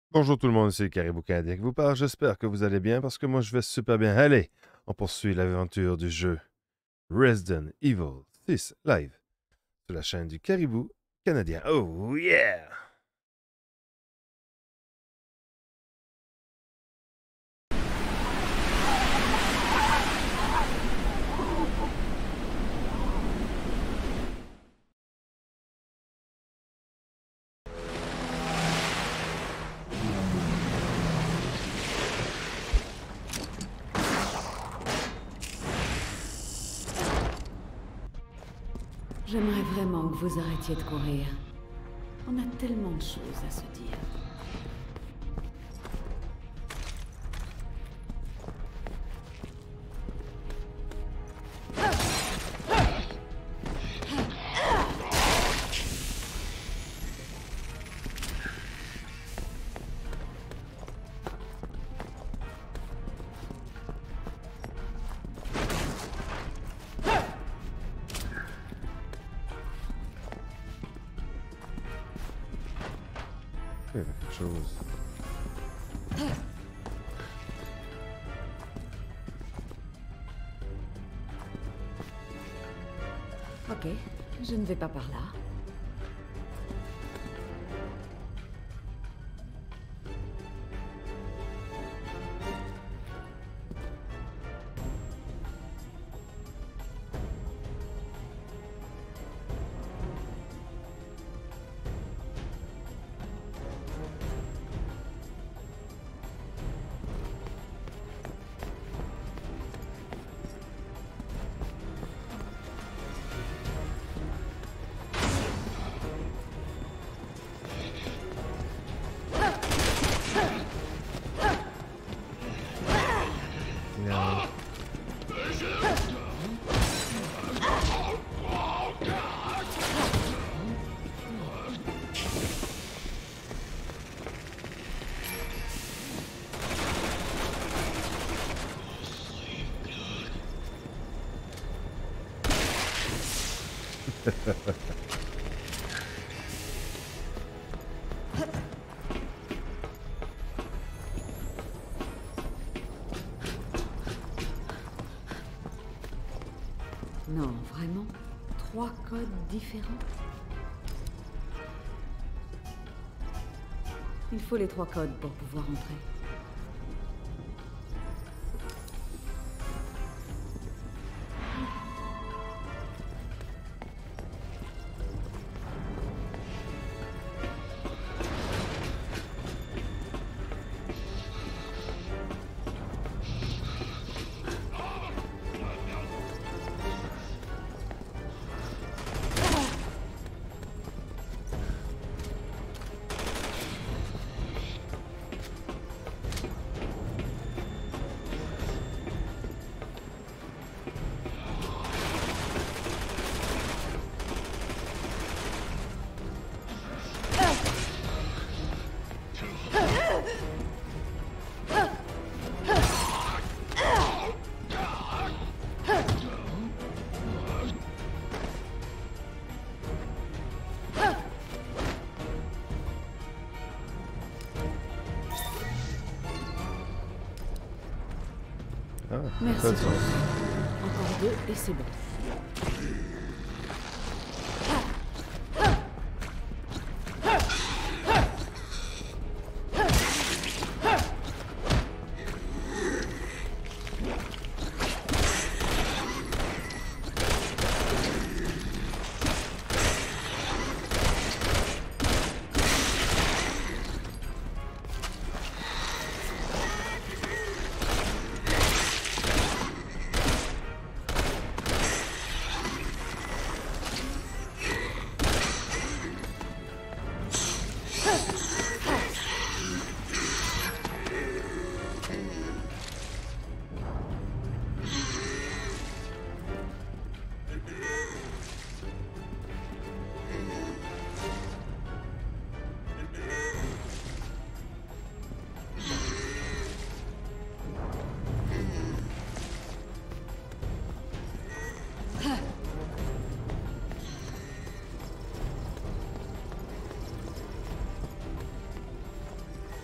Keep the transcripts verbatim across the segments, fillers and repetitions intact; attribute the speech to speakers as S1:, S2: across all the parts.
S1: Bonjour tout le monde, c'est Caribou Canadien qui vous parle. J'espère que vous allez bien parce que moi je vais super bien. Allez, on poursuit l'aventure du jeu Resident Evil six Live sur la chaîne du Caribou Canadien. Oh yeah!
S2: J'aimerais vraiment que vous arrêtiez de courir. On a tellement de choses à se dire.
S1: Il y avait quelque chose.
S2: Ok, je ne vais pas par là.
S1: Yeah.
S2: Non, vraiment? Trois codes différents? Il faut les trois codes pour pouvoir entrer.
S1: Ah,
S2: Merci.
S1: ça, ça.
S2: Encore deux et c'est bon.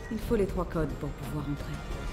S2: Il faut les trois codes pour pouvoir entrer.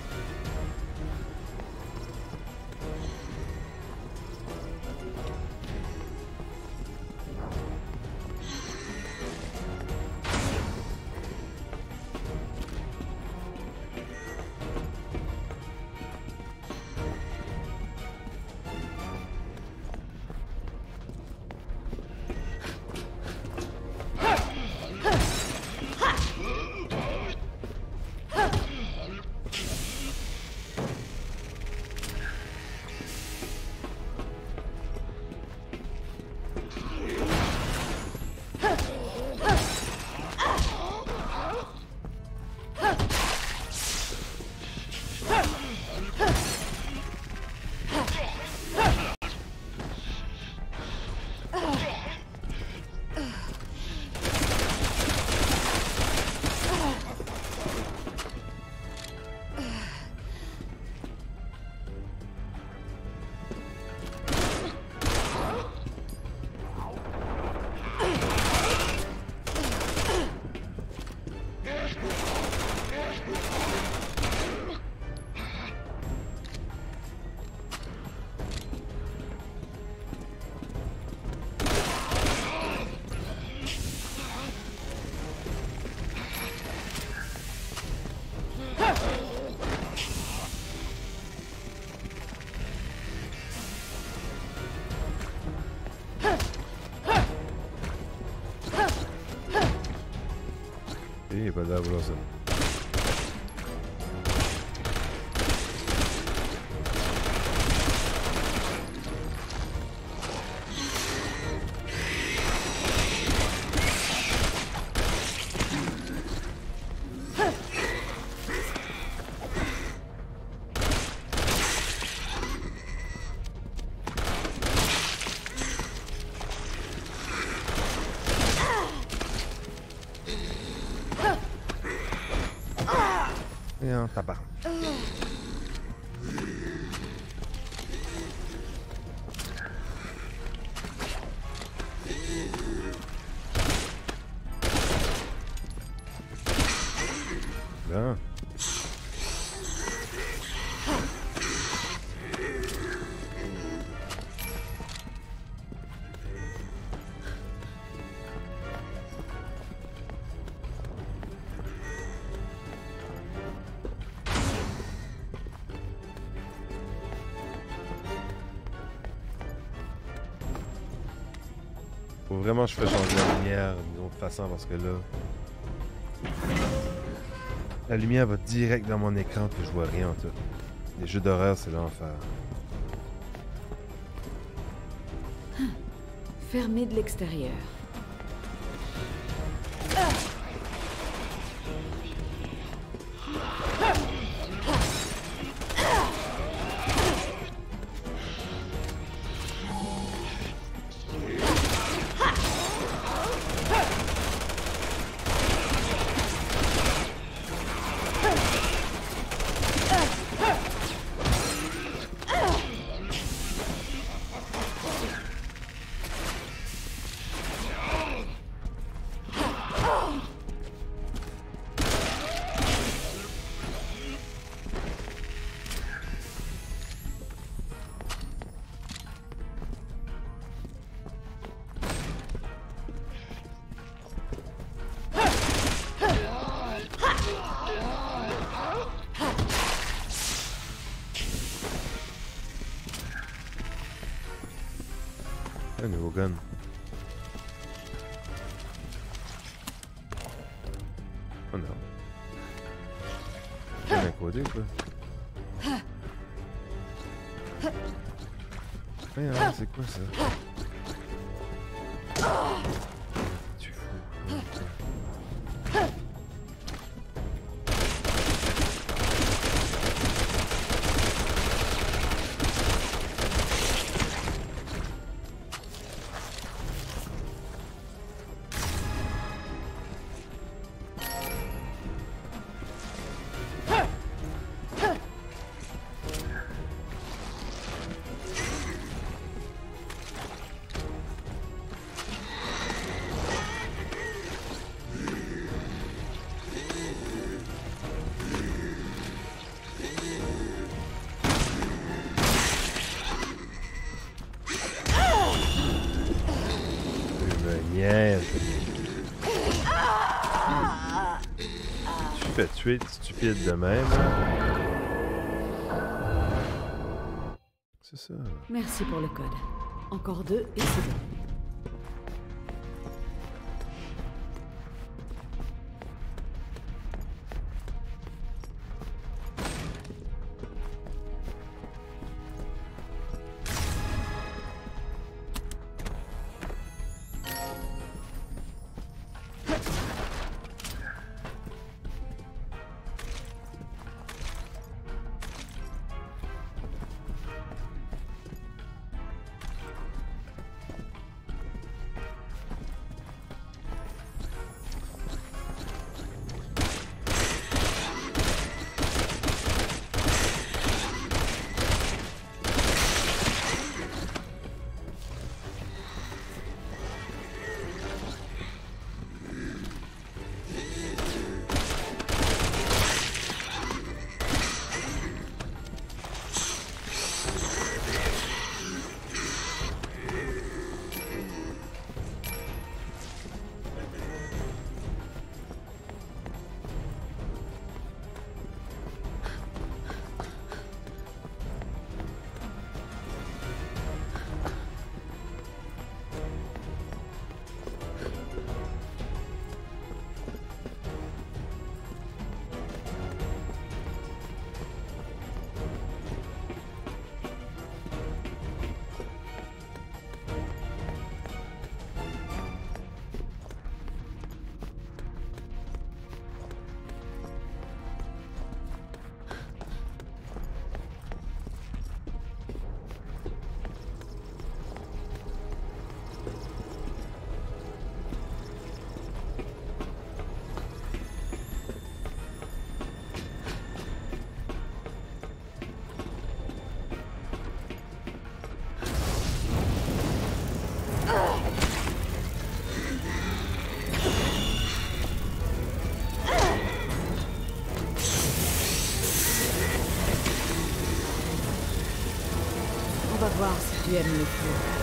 S1: Il est pas là, voilà ça. Et un tabac. Là. Faut vraiment que je fasse changer la lumière d'une autre façon parce que là, la lumière va direct dans mon écran puis je vois rien en tout. Les jeux d'horreur, c'est l'enfer.
S2: Fermé de l'extérieur.
S1: Un nouveau gun. Oh non. C'est un codé quoi. Mais hein, c'est quoi ça? Tu fous. fait tuer, stupide de même. C'est ça.
S2: Merci pour le code. Encore deux et c'est bon. On va voir si tu aimes le feu.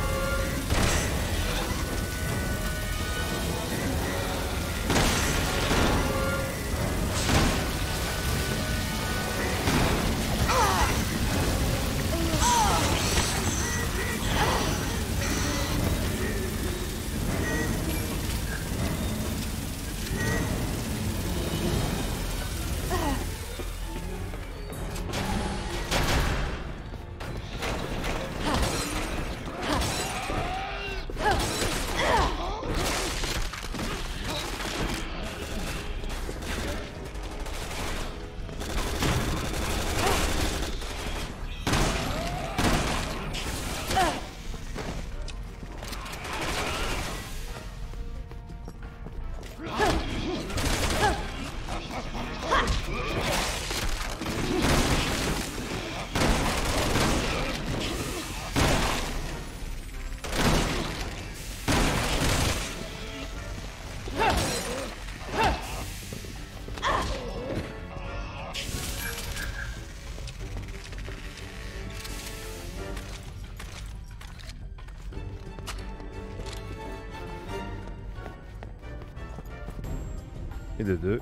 S1: Et de deux.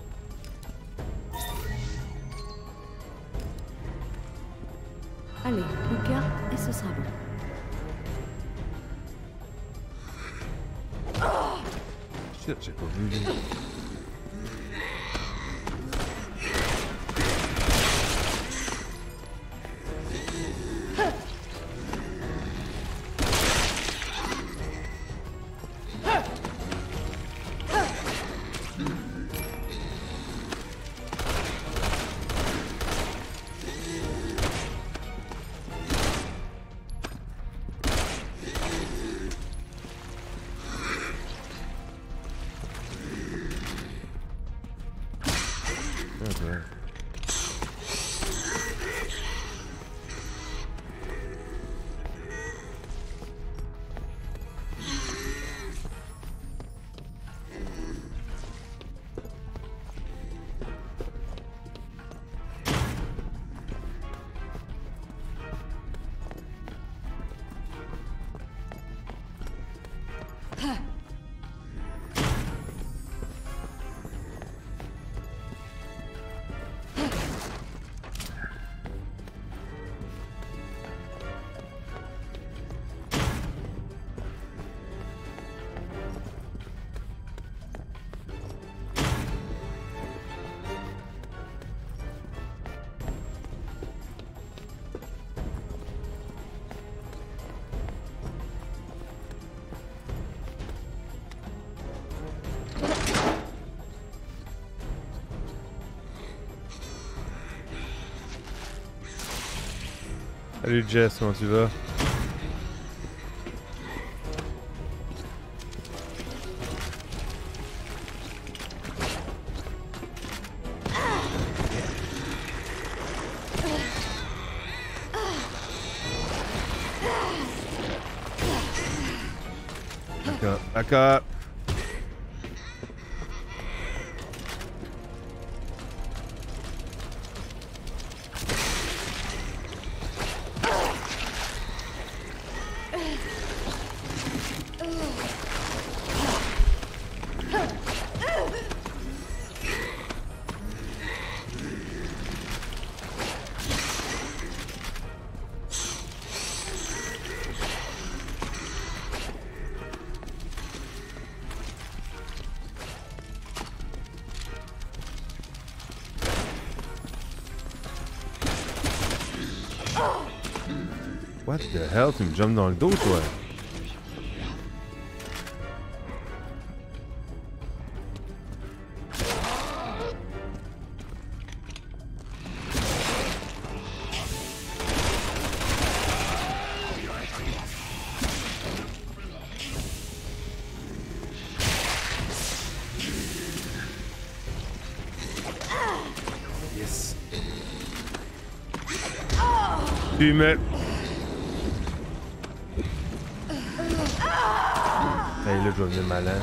S2: Allez, Lucas, et ce sera bon.
S1: Shit, j'ai pas vu. Lui. Okay. Salut Jess, comment tu vas? D'accord, d'accord. What the hell? Tu me jumpes dans le dos, toi? Yes. Tu me... Hey, là, je vais devenir malade.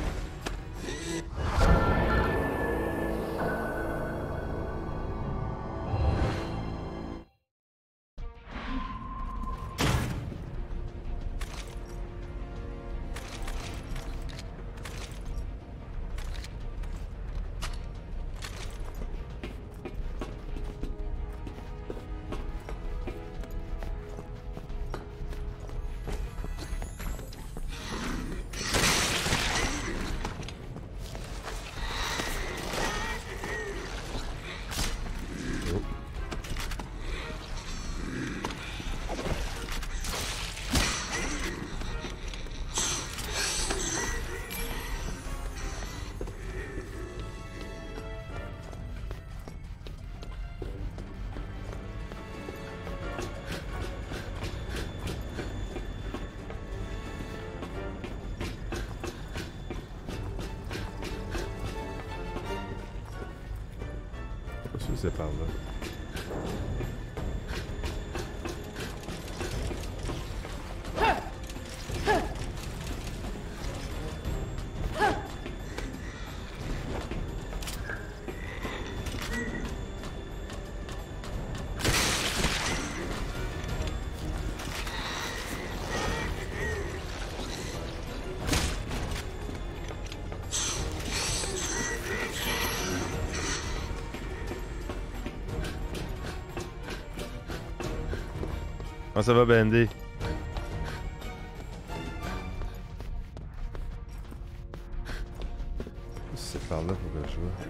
S1: C'est par là. Comment ça va, Bandy? C'est par là pour que je joue.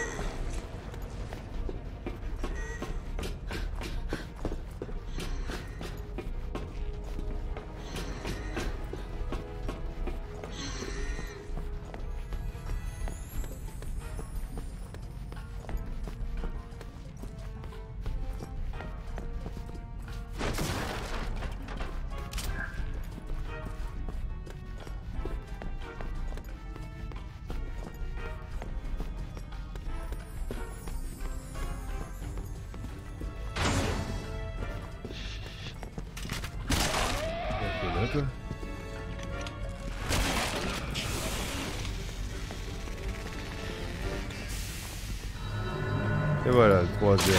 S1: Et voilà, le troisième.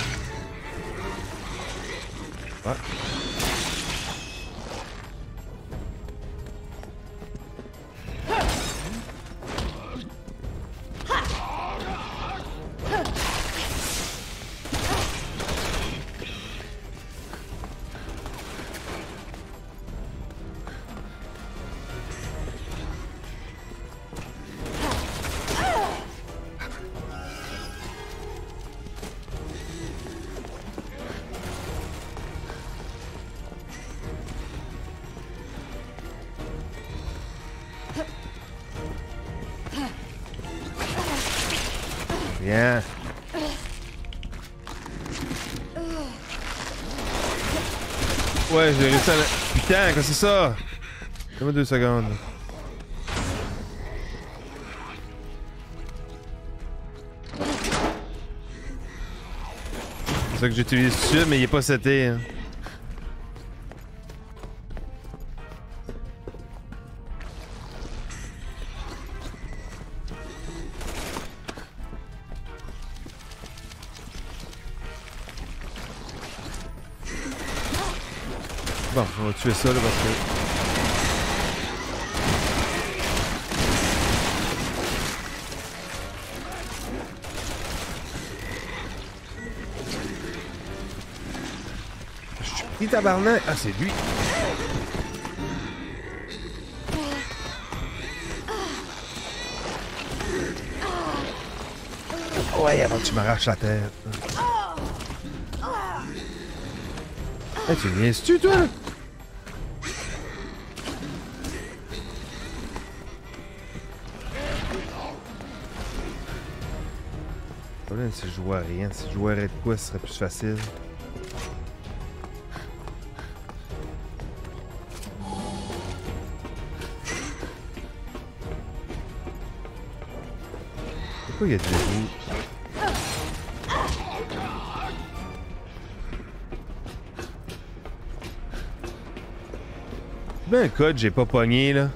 S1: Ouais. Bien. Ouais, j'ai réussi à la... Putain, quoi c'est ça? Donne-moi deux secondes. C'est ça que j'utilise dessus, mais il est pas seté. Hein. Bon, on va tuer ça là parce que... Je suis pris tabarnak! Ah, c'est lui! Ouais, avant que tu m'arraches la tête. Hey, tu niaises-tu, toi? Le problème, si je jouais à rien, si je jouais à de quoi, ce serait plus facile. Pourquoi il y a des roues? C'est bien un code, j'ai pas pogné, là.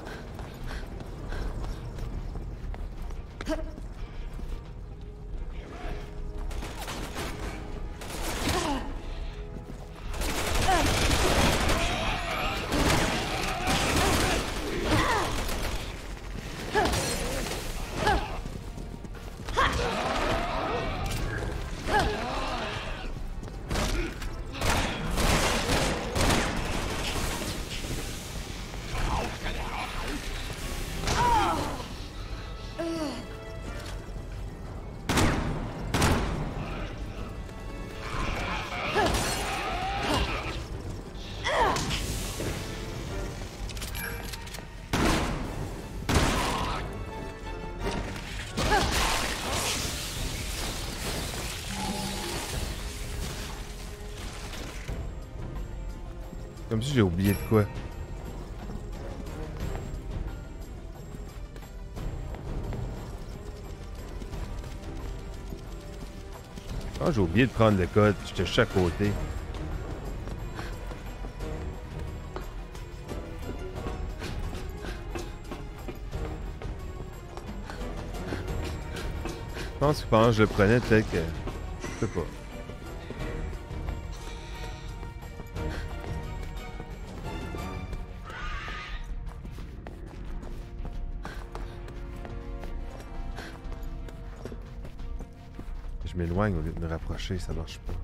S1: Comme si j'ai oublié de quoi. Ah, j'ai oublié de prendre le code. J'étais juste à côté. Je pense que pendant que je le prenais, peut-être que... Je sais pas. Je m'éloigne au lieu de me rapprocher, ça marche pas.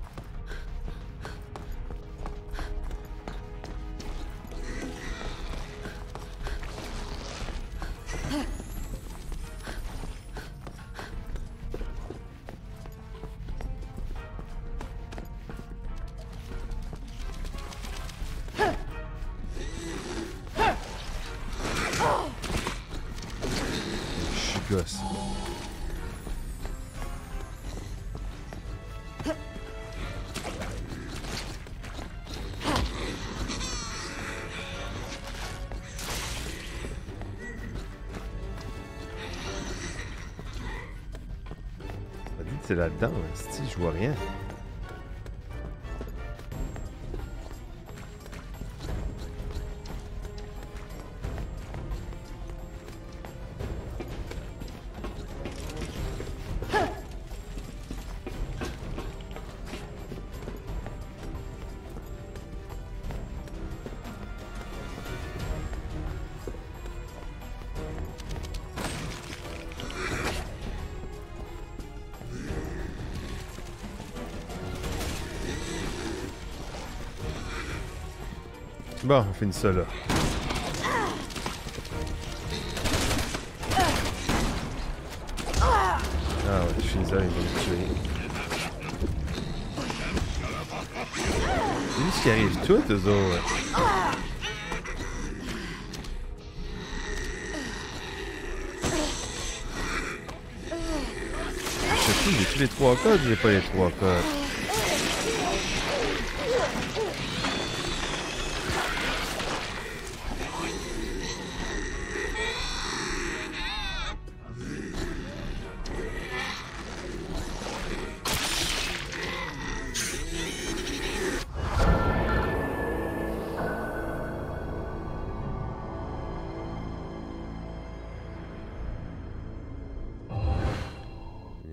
S1: Gosse. On dit que c'est là-dedans, si je vois rien. Bon, on finit ça là. Ah ouais, je finis ça, il va me tuer. C'est lui ce qui arrive tout, eux autres. Je sais plus, j'ai-tu les trois codes ou j'ai pas les trois codes?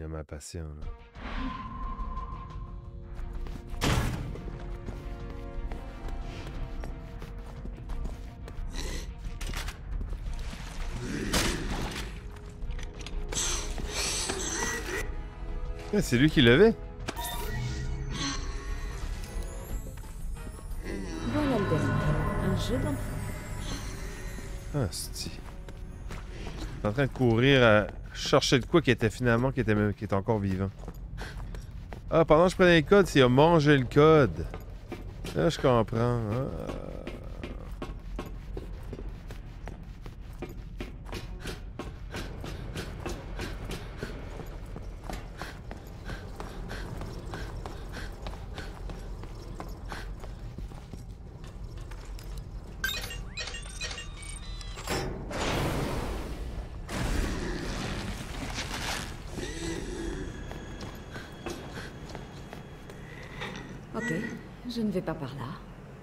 S1: y a ma passion, là. Ah, c'est lui qui levait?
S2: Voilà le dernier. Un jeu d'enfant.
S1: Ah, c'est. En train de courir à chercher de quoi qui était finalement qui était, même, qui était encore vivant. Ah, pendant que je prenais le code, c'est à manger le code. Là, je comprends. Ah.
S2: Ok, je ne vais pas par là.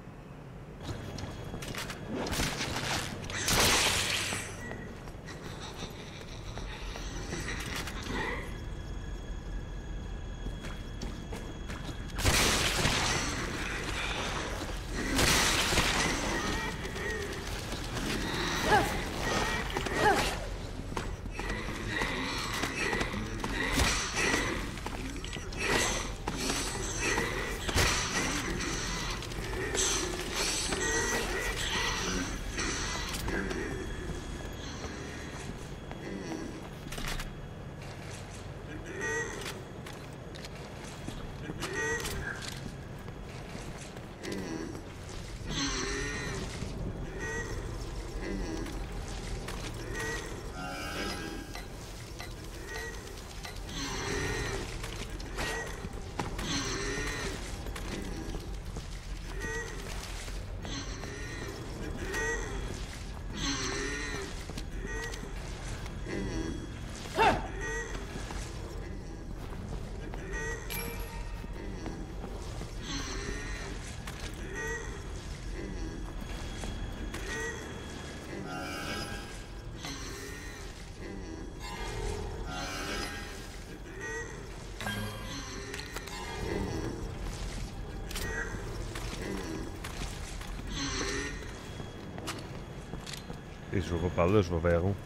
S1: Et je vais pas par là, je vais vers où?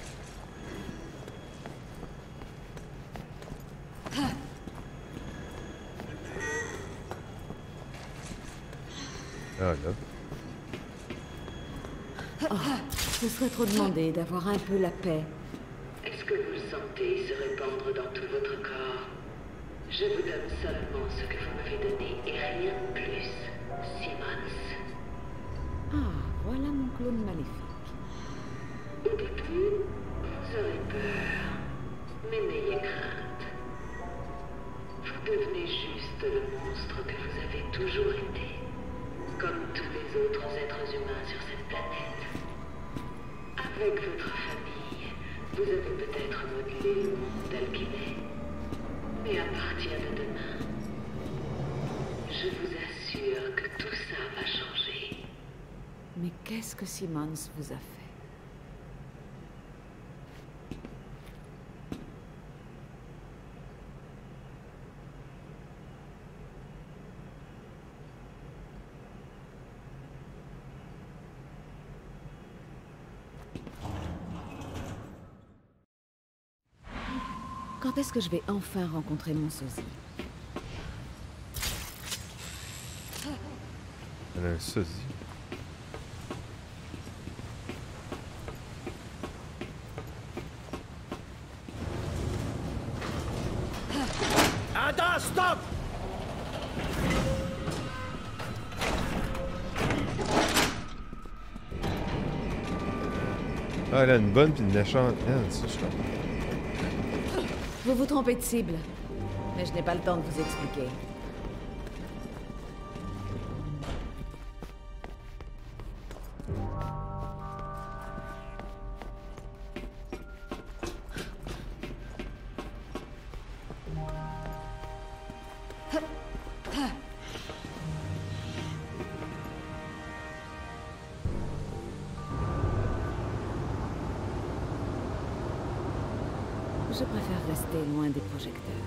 S1: Ah là.
S2: Oh, ce serait trop demandé d'avoir un peu la paix.
S3: Est-ce que vous le sentez se répandre dans tout votre corps? Je vous donne seulement ce que vous m'avez donné et rien de plus, Simmons.
S2: Ah, voilà mon clone maléfique.
S3: Au début, vous aurez peur, mais n'ayez crainte. Vous devenez juste le monstre que vous avez toujours été, comme tous les autres êtres humains sur cette planète. Avec votre famille, vous avez peut-être modelé le monde tel qu'il est. Mais à partir de demain, je vous assure que tout ça va changer.
S2: Mais qu'est-ce que Simmons vous a fait? Quand est-ce que je vais enfin rencontrer mon sosie?
S1: Elle a un sosie.
S4: Attends, stop!
S1: Ah, elle a une bonne puis une méchante. Ah, ça, je comprends.
S2: Vous vous trompez de cible. Mais je n'ai pas le temps de vous expliquer. Je préférerais rester loin des projecteurs.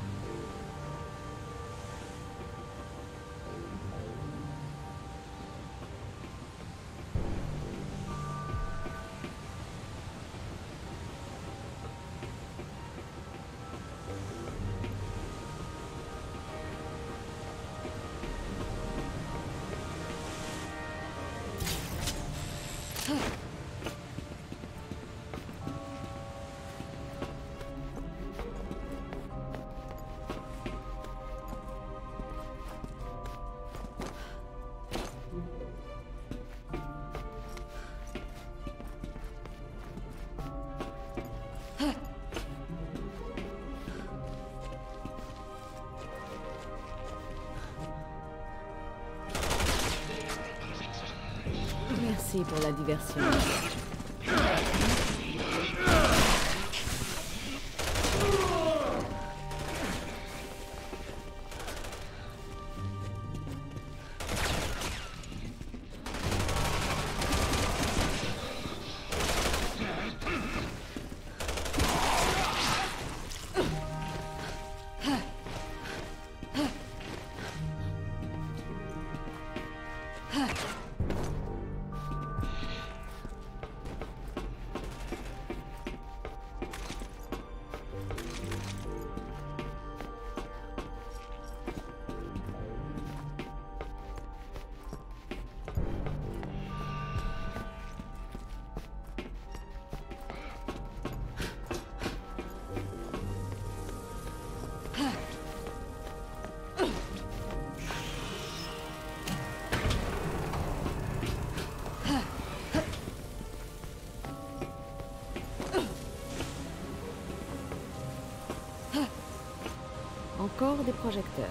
S2: Merci pour la diversion. Encore des projecteurs.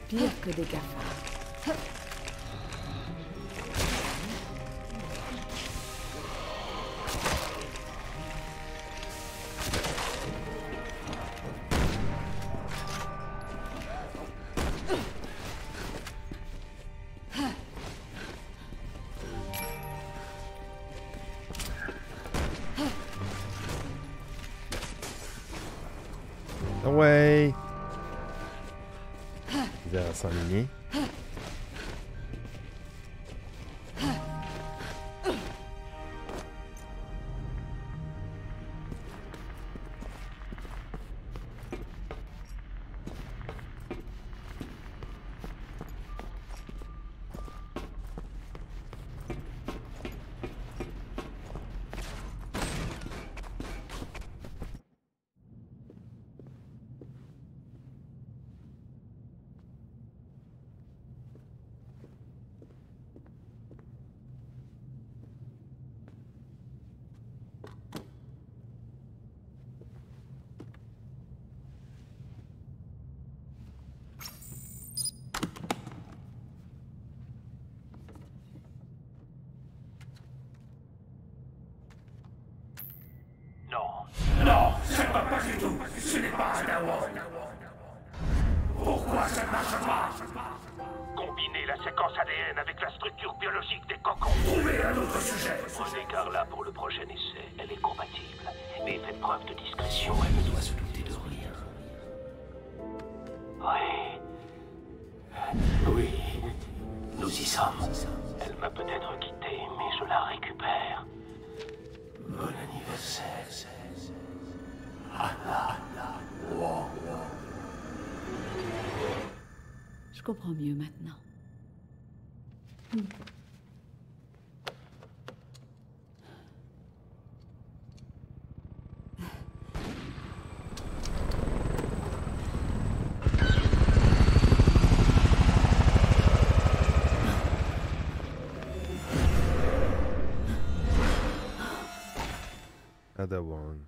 S2: Pire que des cafards.
S1: Ouais. Il va s'enligner.
S4: Non, ça ne va pas du tout. Ce n'est pas un Dawan. Pourquoi ça ne marche pas? Combinez la séquence A D N avec la structure biologique des cocons. Trouvez un autre sujet. Prenez Carla pour le prochain essai. Elle est compatible. Mais faites preuve de discrétion. Elle ne doit se douter de rien. Oui. Oui. Nous y sommes. Elle m'a peut-être quitté, mais je la récupère. Bon anniversaire.
S2: Je comprends mieux maintenant. Hmm.
S1: Adawan.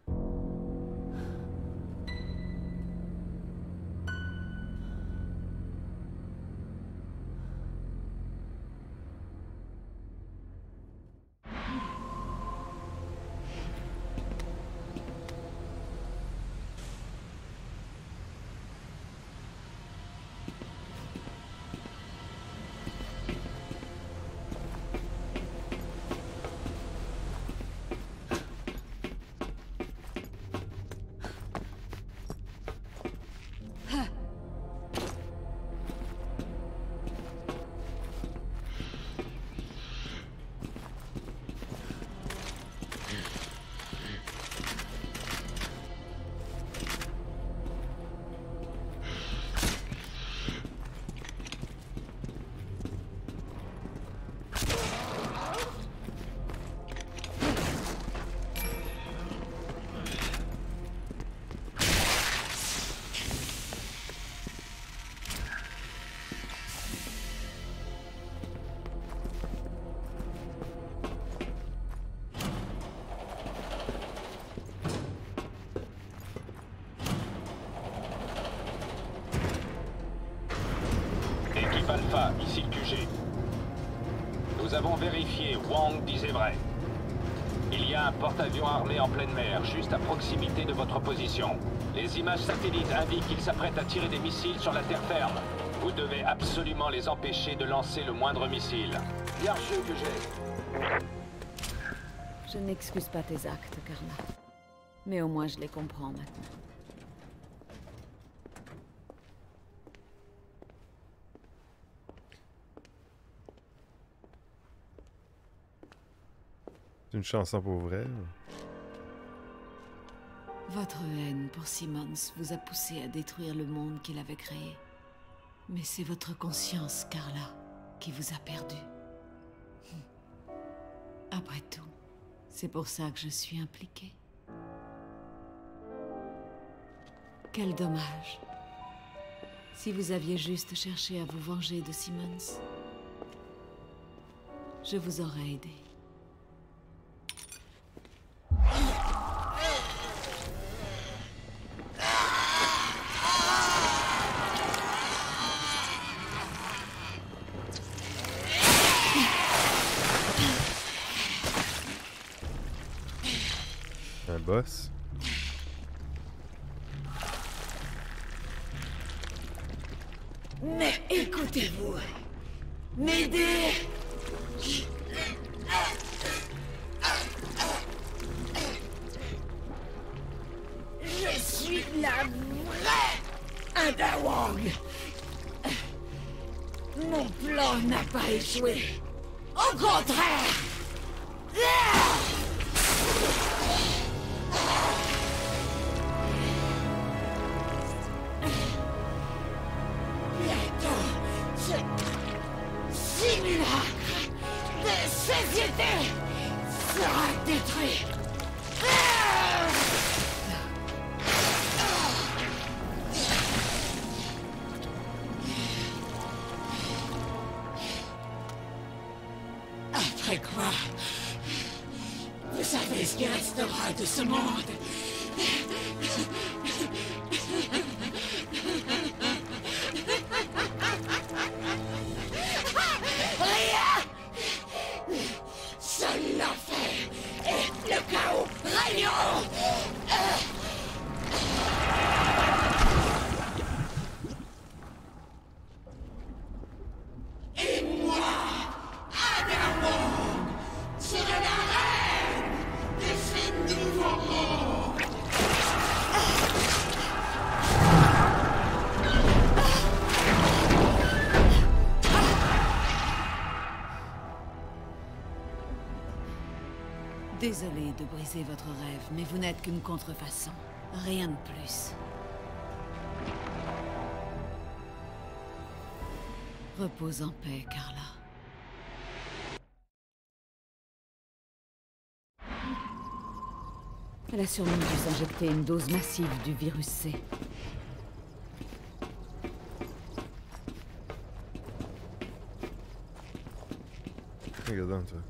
S5: Alpha, ici le Q G. Nous avons vérifié, Wang disait vrai. Il y a un porte-avions armé en pleine mer, juste à proximité de votre position. Les images satellites indiquent qu'il s'apprête à tirer des missiles sur la terre ferme. Vous devez absolument les empêcher de lancer le moindre missile. Bien reçu, Q G.
S2: Je n'excuse pas tes actes, Carla. Mais au moins je les comprends maintenant.
S1: C'est une chanson pour vrai.
S2: Votre haine pour Simmons vous a poussé à détruire le monde qu'il avait créé. Mais c'est votre conscience, Carla, qui vous a perdu. Après tout, c'est pour ça que je suis impliquée. Quel dommage. Si vous aviez juste cherché à vous venger de Simmons, je vous aurais aidé.
S1: boss.
S2: Mais écoutez-vous, m'aider. Je suis la vraie Ada Wong. Mon plan n'a pas échoué. Au contraire. Bientôt, ce simulacre de société sera détruit. Après quoi? Vous savez ce qui restera de ce monde? Rien! Seul l'enfer et le chaos régneront! Et moi, Ada Wong, serai la reine de ce nouveau monde! Désolé de briser votre rêve, mais vous n'êtes qu'une contrefaçon. Rien de plus. Repose en paix, Carla. Elle a sûrement dû s'injecter une dose massive du virus C.
S1: Regarde, toi.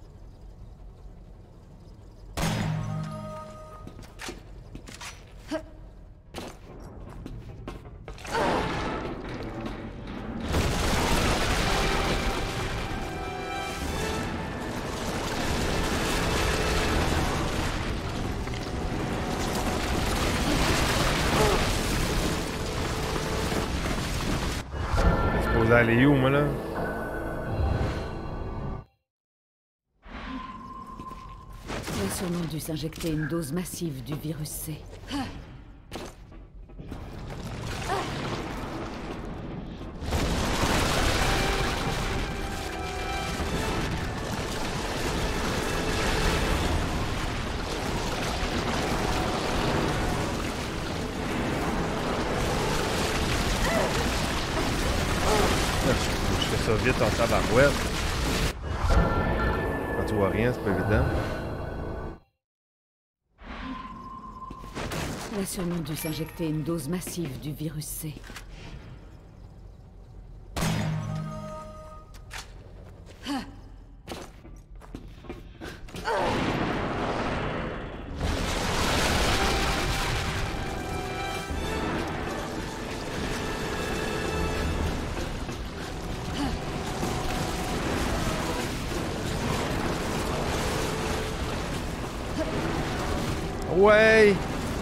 S1: Supposé aller où, moi, là?
S2: Elle a sûrement dû s'injecter une dose massive du virus C.
S1: Je fais ça vite en tabarouette. Quand tu vois rien, c'est pas évident.
S2: Elle a sûrement dû s'injecter une dose massive du virus C.
S1: Ouais!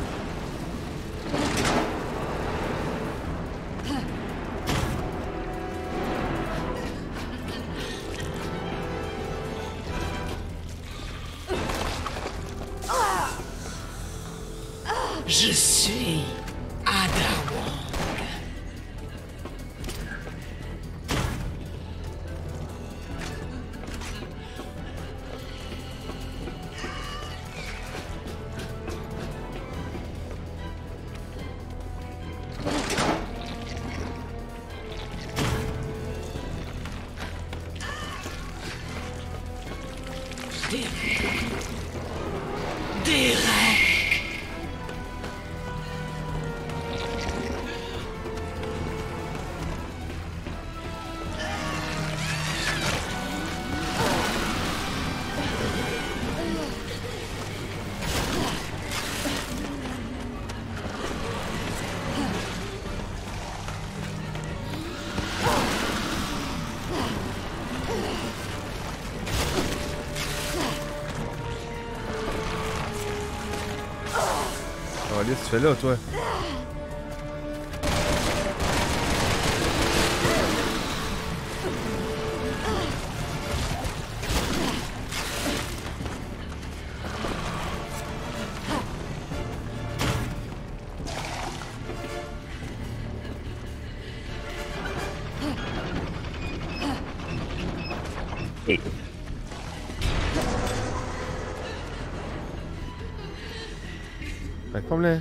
S2: Je suis Ada Wong. Derek.
S1: Qu'est-ce que tu fais là, toi? Ben, comme-le.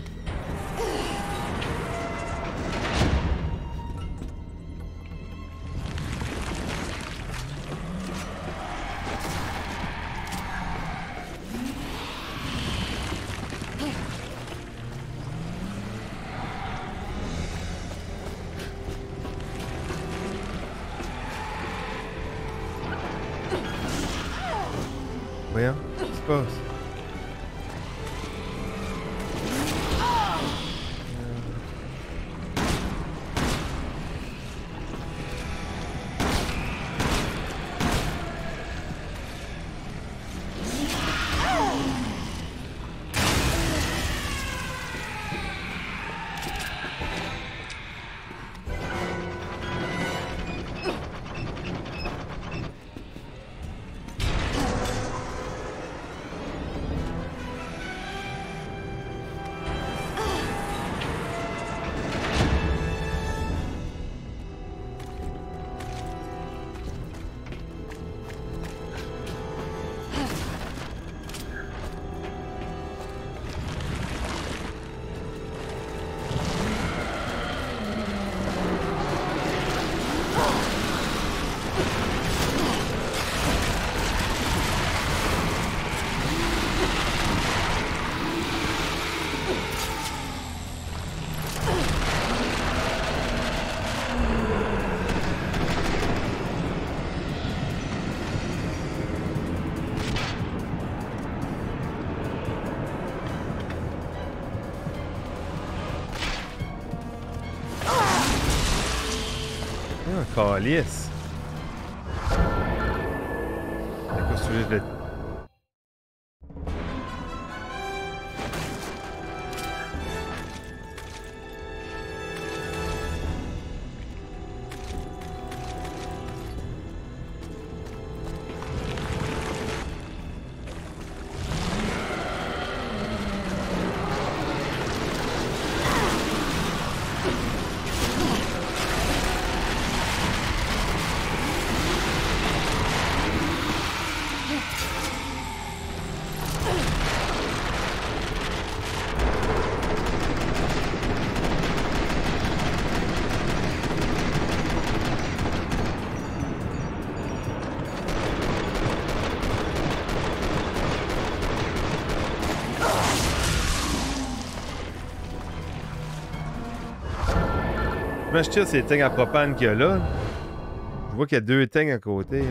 S1: Voyons, qu'est-ce qui se passe? Calice. C'est quoi ce sujet de... Comment je tire ces tanks à propane qu'il y a là? Je vois qu'il y a deux tanks à côté.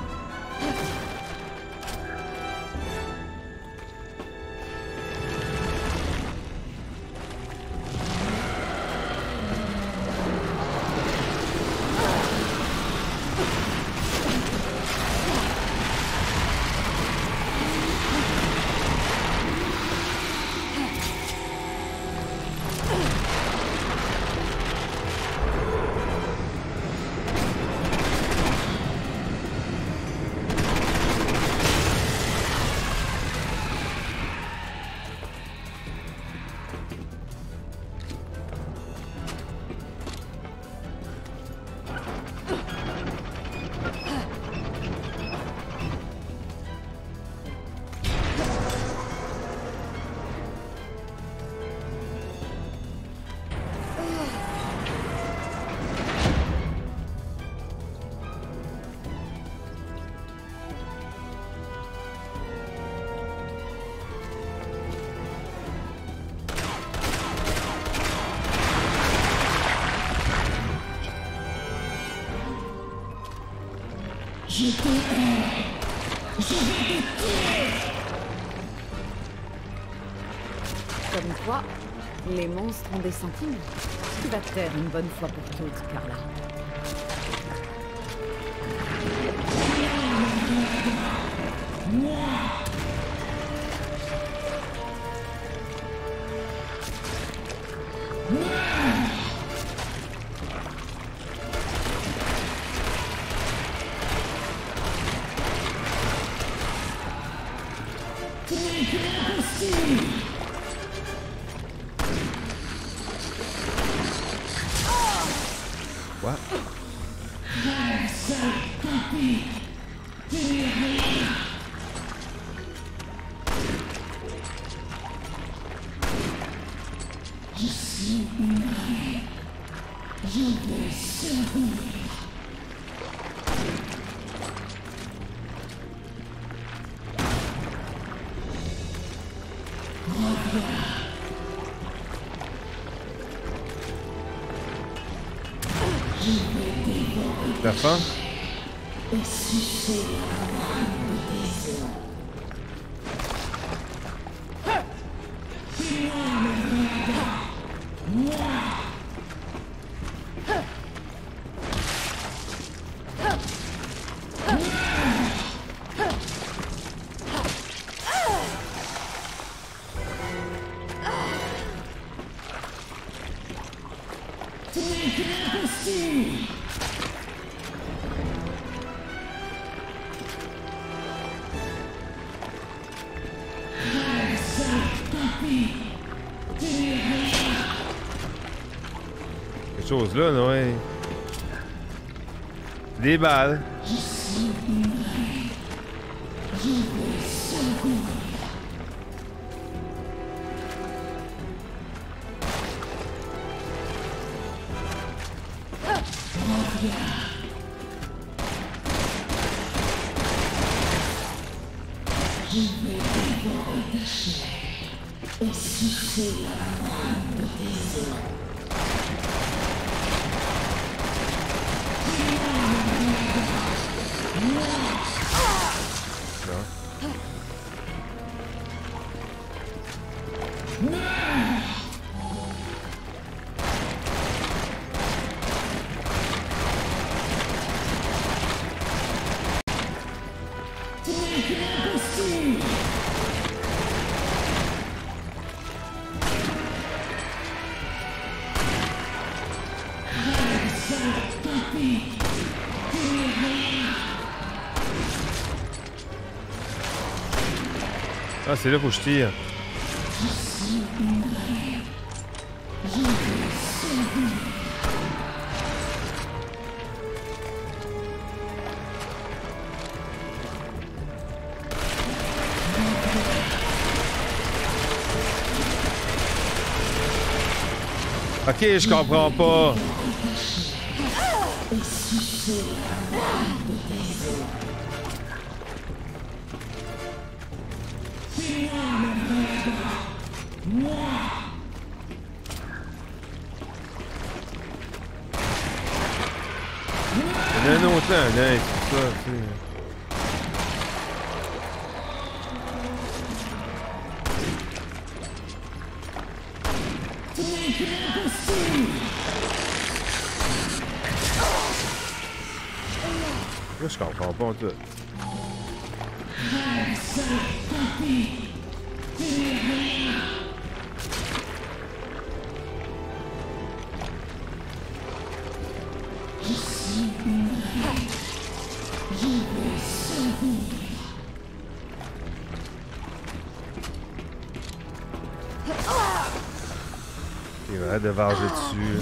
S2: Comme quoi, les monstres ont des sentiments. Tu vas te taire une bonne fois pour toutes, Carla.
S1: What?
S2: Je suis humain. Je vais survivre.
S1: La fin?
S2: Et sucer la moindre des os.
S1: Quelque chose là, non? Ouais. Des balles.
S2: Je suis humain. Je vais survivre. Je vais dévorer ta chair et sucer la moindre des os.
S1: Ah, c'est là, faut que je tire. Ok, je comprends pas. Il y a un autre là, un œil, c'est ça, tu sais. Là, je comprends pas tout. Il va arrêter de varger dessus.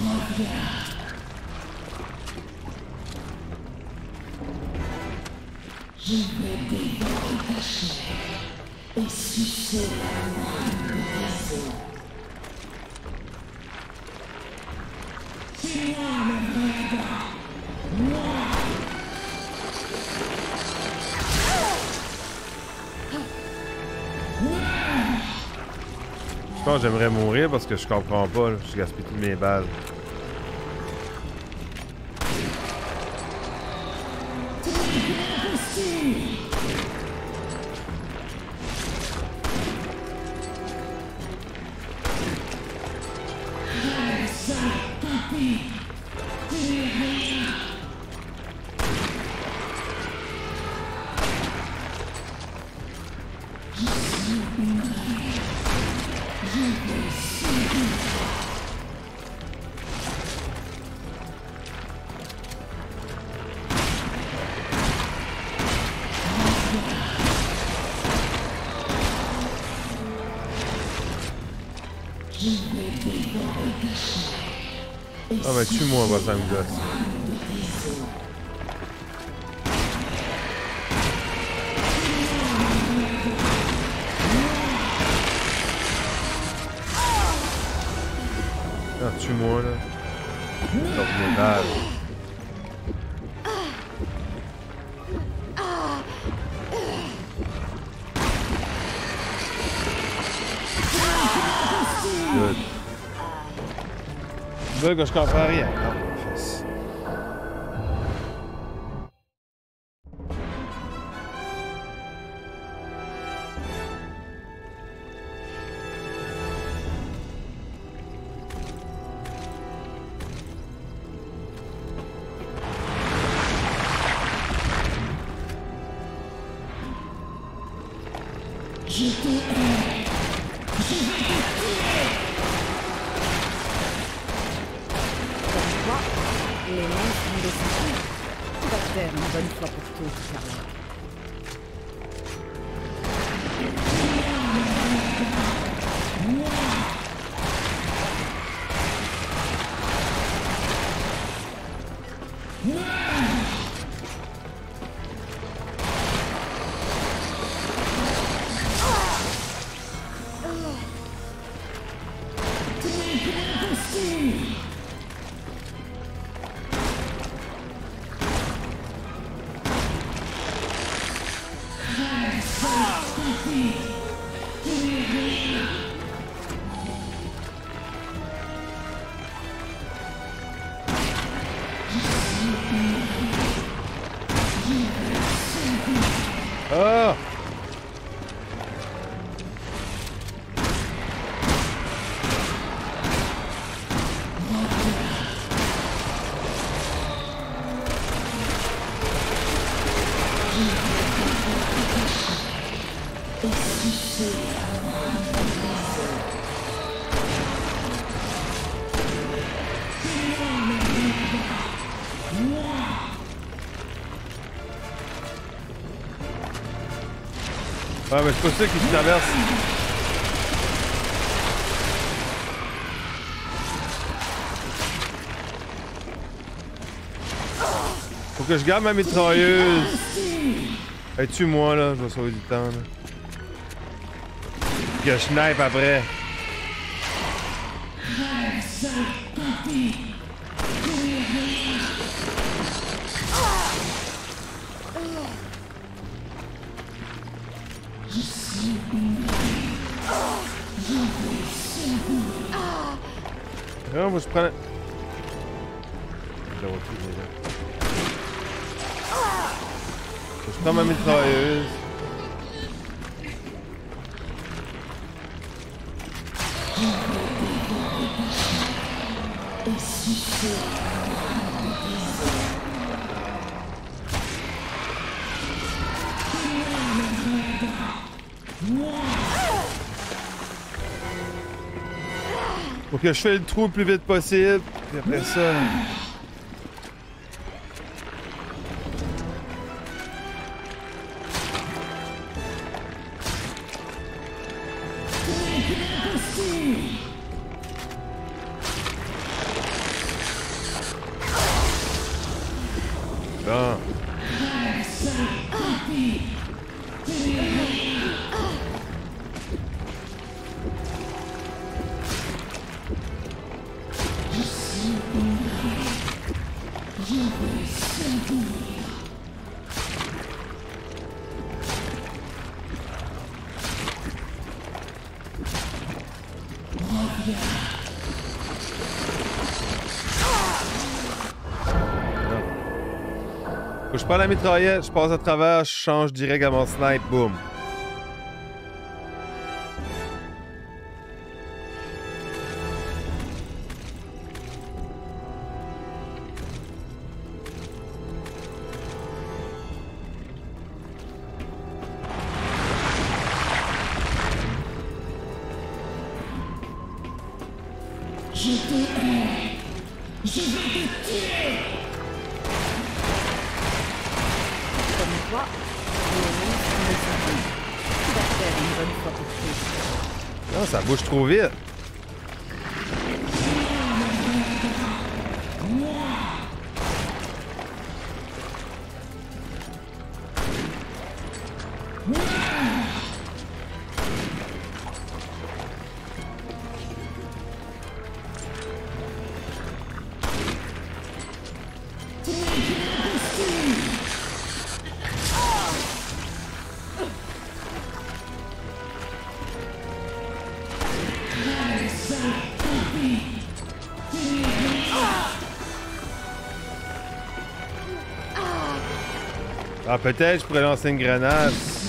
S2: Je vais dévorer ta chair et sucer la moindre des os. Tu as le regard.
S1: Je pense que j'aimerais mourir parce que je comprends pas, là. Je gaspille toutes mes balles. Ah, mais tue-moi, va, ça me gosse. tue-moi, là. Ça revient mal. Good. Bug, je comprends rien. Ah, ma fesse.
S6: Les monstres ont décidé. On va te faire une bonne fois pour toutes, Carla.
S1: Ah! Ah, mais c'est pas ça qui se traverse. Faut que je garde ma mitrailleuse. Hey, tue-moi là, je vais sauver du temps là. Que je snipe après. Non, moi je prends la... Je la retrouve déjà. Je prends ma mitrailleuse. Faut que je fais le trou le plus vite possible. Puis après ça... Bon. Faut que je prends la mitraillette, je passe à travers, je change direct à mon snipe, boum. Non, ça bouge trop vite. Ah, peut-être je pourrais lancer une grenade.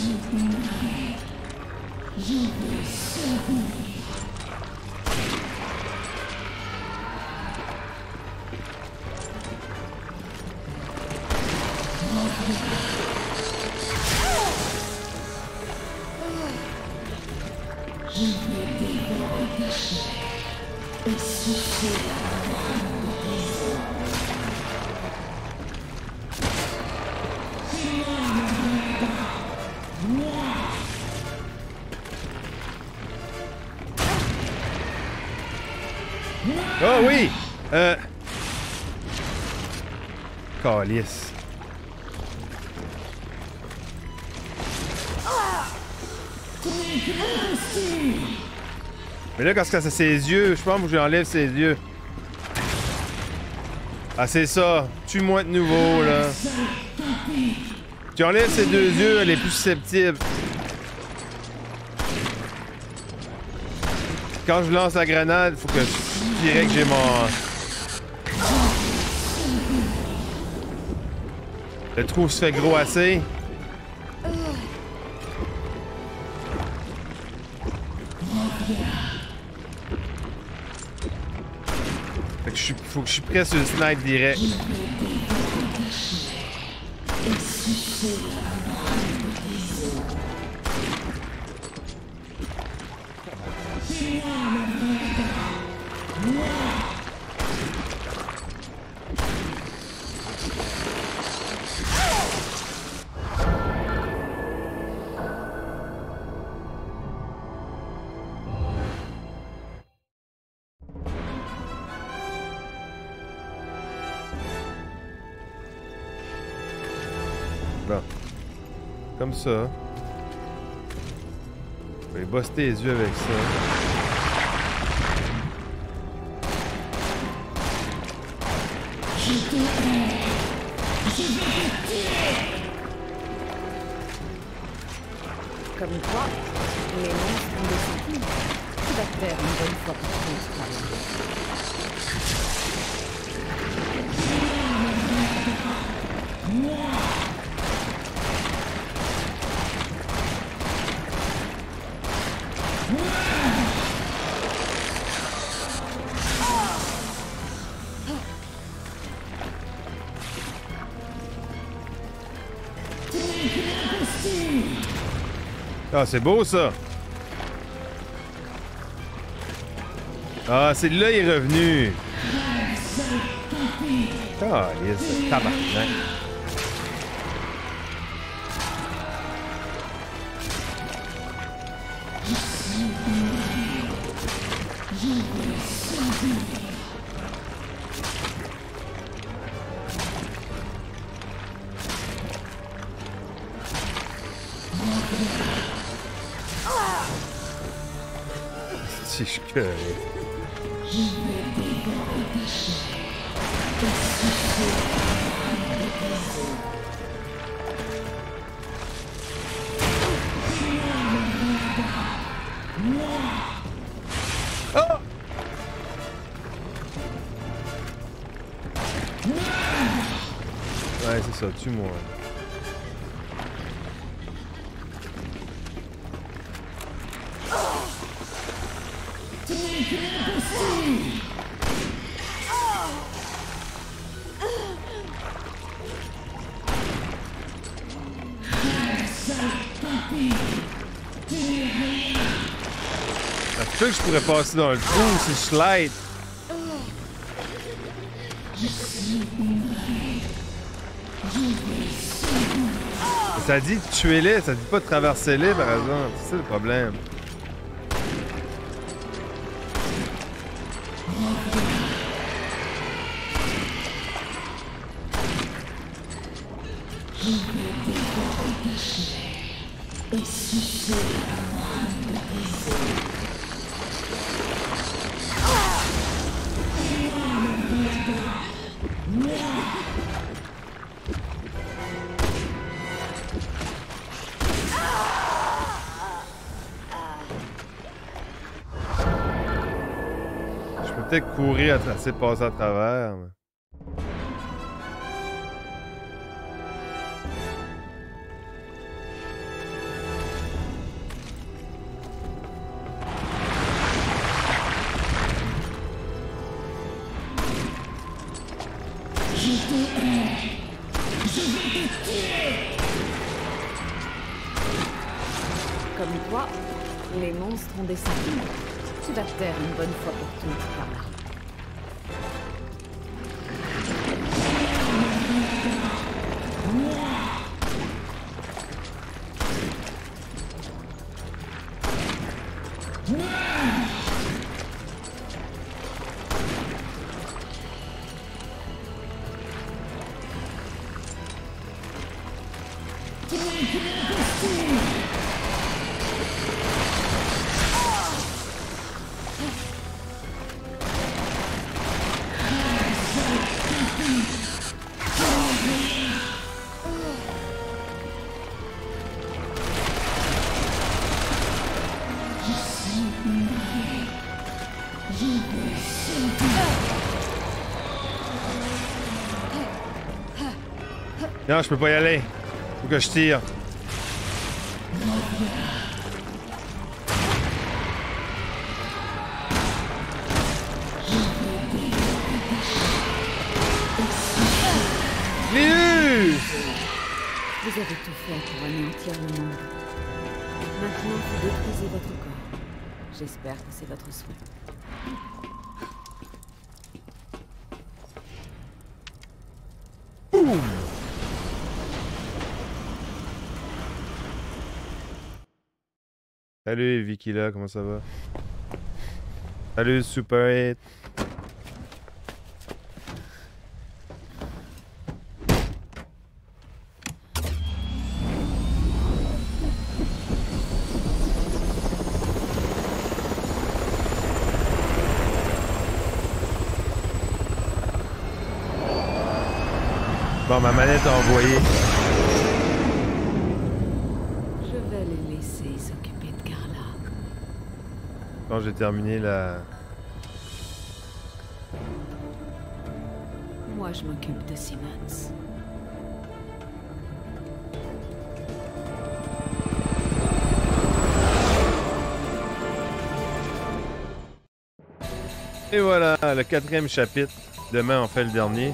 S1: Oh oui! Euh... Calice. Mais là, quand c'est ses yeux, je pense que j'enlève ses yeux. Ah, c'est ça. Tue-moi de nouveau, là. Tu enlèves ses deux yeux, elle est plus susceptible. Quand je lance la grenade, il faut que je dirais que j'ai mon... Le trou se fait gros assez. Fait que je suis... Faut que je suis prêt sur le snipe direct. Bon. Comme ça. Je vais buster les yeux avec ça.
S6: Comme quoi, les monstres ont des sentiments. Tu vas te faire une bonne fois pour tous, Carla.
S1: Ah, c'est beau, ça! Ah, c'est là il est revenu! Ah, yes, tabarnak! Si je suis curé. Oh! Ouais, c'est ça, tue-moi. Ça se peut que je pourrais passer dans le trou si je slide. Ça dit de tuer-les, ça dit pas de traverser-les, par exemple. C'est ça le problème. Peut-être courir à essayer de passer à travers. Mais...
S6: Comme toi, les monstres ont des sentiments. Tu vas te taire une bonne fois pour toutes, Carla.
S1: Non, je peux pas y aller. Faut que je tire. Je l'ai eu!
S6: Vous avez tout fait pour anéantir le monde. Maintenant, vous détruisez votre corps. J'espère que c'est votre souhait.
S1: Boum! Salut Vicky là, comment ça va? Salut Super Hit. Bon, ma manette a envoyé.
S2: Je vais les laisser s'occuper de Carla.
S1: Quand j'ai terminé la...
S2: Moi, je m'occupe de Simmons.
S1: Et voilà, le quatrième chapitre. Demain, on fait le dernier.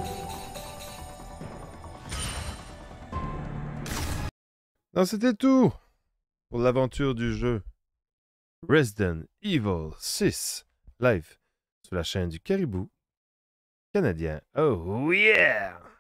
S1: Non, c'était tout pour l'aventure du jeu Resident Evil six live sur la chaîne du Caribou canadien. Oh yeah!